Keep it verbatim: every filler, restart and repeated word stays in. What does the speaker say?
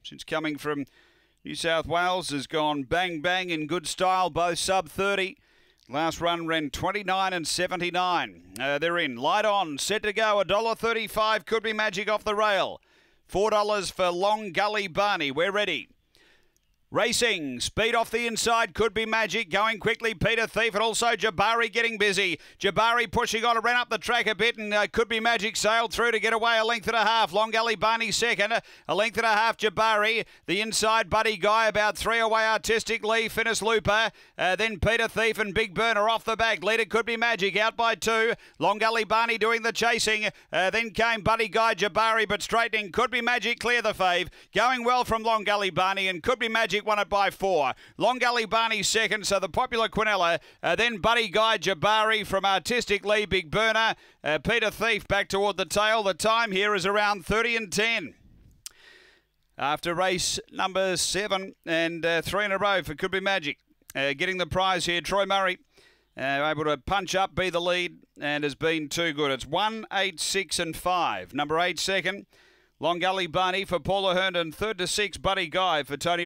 since coming from New South Wales, has gone bang bang in good style, both sub thirty. Last run ran twenty-nine and seventy-nine. Uh, they're in. Light on, set to go. one dollar thirty-five, Could Be Magic off the rail. four dollars for Long Gully Barney. We're ready. Racing, speed off the inside, Could Be Magic, going quickly, Peter Thief, and also Jabari getting busy. Jabari pushing on, ran up the track a bit, and uh, Could Be Magic sailed through to get away a length and a half. Long Gully Barney second, a length and a half Jabari. The inside, Buddy Guy, about three away, Artistic Lee, Finnis Looper. Uh, then Peter Thief and Big Burner off the back. Leader Could Be Magic out by two. Long Gully Barney doing the chasing. Uh, then came Buddy Guy, Jabari, but straightening. Could Be Magic clear the fave. Going well from Long Gully Barney, and Could Be Magic won it by four. Long Gully Barney second, so the popular Quinella. Uh, then Buddy Guy, Jabari from Artistic Lee, Big Burner. Uh, Peter Thief back toward the tail. The time here is around thirty and ten. After race number seven and uh, three in a row for Could Be Magic. Uh, getting the prize here, Troy Murray. Uh, able to punch up, be the lead, and has been too good. It's one, eight, six, and five. Number eight second. Long Gully Barney for Paula Herndon. Third to six, Buddy Guy for Tony.